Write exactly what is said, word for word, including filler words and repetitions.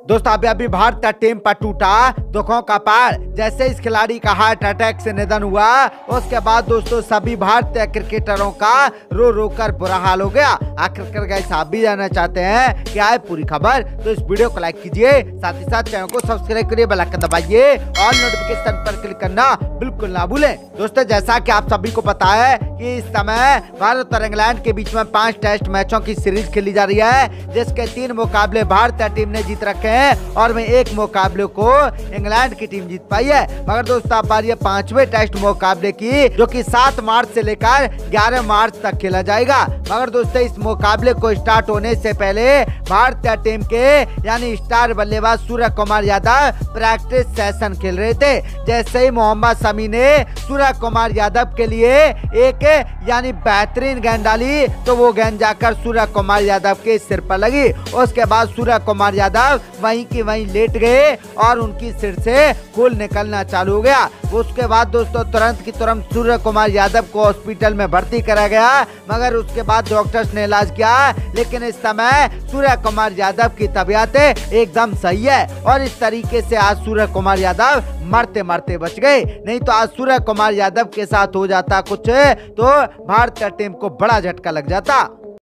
दोस्तों अभी अभी भारतीय टीम पर टूटा दुखों का पहाड़। जैसे इस खिलाड़ी का हार्ट अटैक से निधन हुआ उसके बाद दोस्तों सभी भारतीय क्रिकेटरों का रो रो कर बुरा हाल हो गया। आखिरकार गाइस आप भी जानना चाहते हैं क्या है पूरी खबर, तो इस वीडियो को लाइक कीजिए, साथ ही साथ चैनल को सब्सक्राइब करिए, बेल आइकन दबाइए और नोटिफिकेशन पर क्लिक करना बिल्कुल ना भूलें। दोस्तों जैसा कि आप सभी को पता है कि इस समय भारत और इंग्लैंड के बीच में पांच टेस्ट मैचों की सीरीज खेली जा रही है, जिसके तीन मुकाबले भारतीय टीम ने जीत रखे हैं और में एक मुकाबले को इंग्लैंड की टीम जीत पाई है। मगर दोस्तों अब बारी है पांचवें टेस्ट मुकाबले की, जो कि सात मार्च से लेकर ग्यारह मार्च तक खेला जाएगा। मगर दोस्तों इस मुकाबले को स्टार्ट होने से पहले भारतीय टीम के यानी स्टार बल्लेबाज सूर्य कुमार यादव प्रैक्टिस सेशन खेल रहे थे। जैसे ही मोहम्मद शमी ने सूर्य कुमार यादव के लिए एक यानी बेहतरीन गेंद डाली तो वो गेंद जाकर सूर्य कुमार यादव के सिर पर लगी। उसके बाद सूर्य कुमार यादव वहीं की वहीं लेट गए और उनकी सिर से खून निकलना चालू हो गया। उसके बाद दोस्तों तुरंत की तुरंत सूर्य कुमार यादव को हॉस्पिटल में भर्ती करा गया, मगर उसके बाद डॉक्टर्स ने इलाज किया, लेकिन इस समय सूर्य कुमार यादव की तबीयत एकदम सही है और इस तरीके से आज सूर्य कुमार यादव मरते मरते बच गए। नहीं तो आज सूर्य कुमार यादव के साथ हो जाता कुछ तो भारतीय टीम को बड़ा झटका लग जाता।